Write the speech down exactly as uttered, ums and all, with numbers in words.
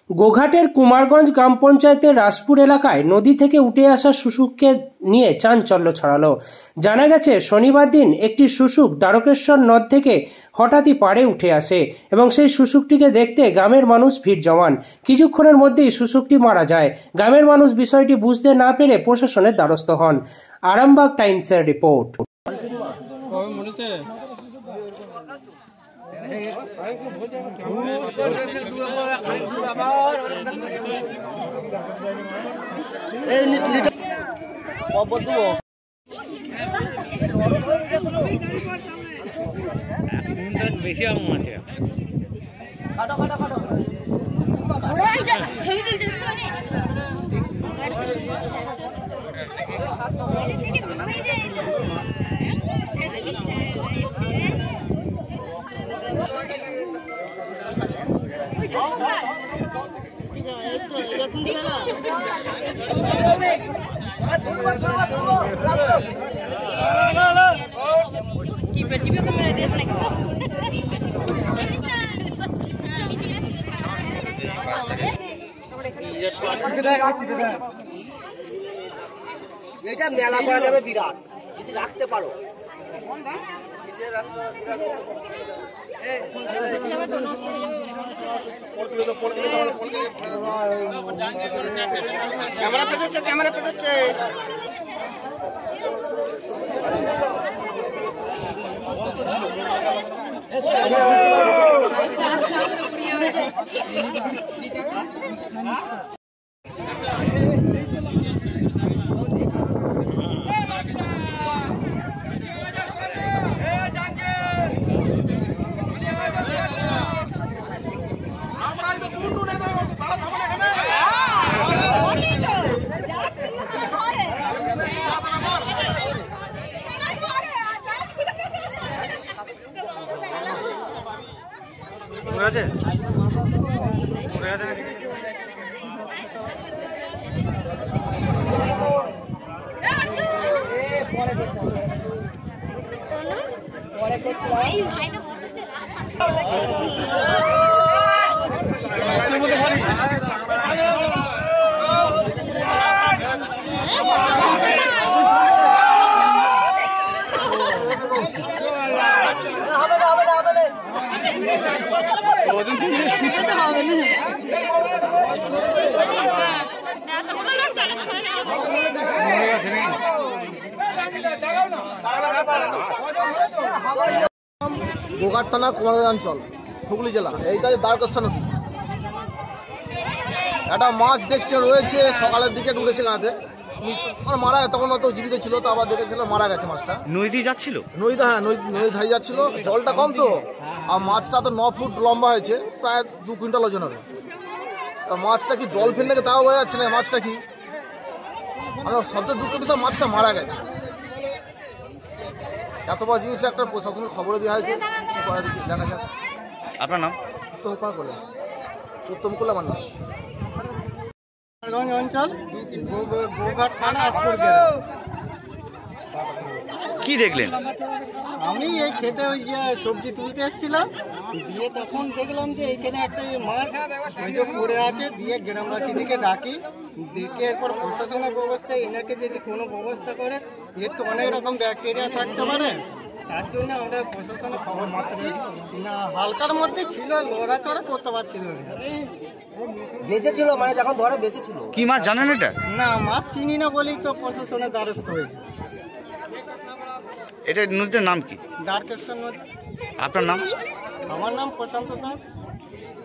গোঘাটের কুমারগঞ্জ গ্রাম পঞ্চায়েতের রাসপুর এলাকায় নদী থেকে উঠে আসা শুশুককে নিয়ে চাঞ্চল্য ছড়ালো। জানা গেছে, শনিবার দিন একটি শুশুক দ্বারকেশ্বর নদ থেকে হঠাৎই পাড়ে উঠে আসে এবং সেই শুশুকটিকে দেখতে গ্রামের মানুষ ভিড় জমান। কিছুক্ষণের মধ্যেই শুশুকটি মারা যায়। গ্রামের মানুষ বিষয়টি বুঝতে না পেরে প্রশাসনের দ্বারস্থ হন। আরামবাগ টাইমসের রিপোর্ট। বেশি আম আছে কাটো কাটো কাটো ছবি তুলতে এরকম দিকে না কি পেটিপে को मेरे देख लगे सब এটা মেলা করা যাবে বিরাট যদি রাখতে পারো। ক্যামেরা পেতে হচ্ছে ক্যামেরা পেতে হচ্ছে আছে গোঘাট থানা কুমারগঞ্জ অঞ্চল হুগলি জেলা। এইটা দ্বারকেশ্বর নদী। একটা মাছ দেখছে রয়েছে, সকালের দিকে উঠেছে গাঁতে আর মারা তখন অত জীবিত ছিল, তো আবার দেখেছিল মারা গেছে মাছটা। নদী যাচ্ছিল নদীতে, হ্যাঁ নদী নদী ধাই যাচ্ছিল, জলটা কম তো, আর মাছটা তো ন ফুট লম্বা হয়েছে, প্রায় দু কুইন্টাল ওজন হবে। তা মাছটা কি ডলফিন নাকি তাও বোঝা যাচ্ছে না মাছটা কি। মানে সবচেয়ে দুঃখ বিষয় মাছটা মারা গেছে। এত বড় জিনিস একটা প্রশাসনের খবর দেওয়া হয়েছে, দেখা যাক। আপনার নাম? উত্তম কুমার কোলে। উত্তম কোলে আমার নাম। কুমারগঞ্জ অঞ্চল গোঘাট থানা রাসপুর। কি দেখলেন? আমি এই খেতে ওই যে সবজি তুলতে এসেছিলাম, দিয়ে তখন দেখলাম যে এইখানে একটা মাছ পড়ে আছে। দিয়ে গ্রামবাসীদেরকে ডাকি, ডেকে এরপর প্রশাসনের ব্যবস্থা, এনাকে যদি কোনো ব্যবস্থা করে, এর তো অনেক রকম ব্যাকটেরিয়া থাকতে পারে, তার জন্য আমরা প্রশাসনে খবর মারছি না। হালকার মধ্যে ছিল, লড়াচড়া করতে পারছিল না, বেঁচে ছিল, মানে যখন ধরে বেঁচে ছিল। কি মাছ জানেন এটা? না, মাছ চিনি না বলেই তো প্রশাসনের দ্বারস্থ হয়েছে। এটা নদীর নাম কি? দ্বারকেশ্বর নদী। আপনার নাম? আমার নাম প্রশান্ত দাস।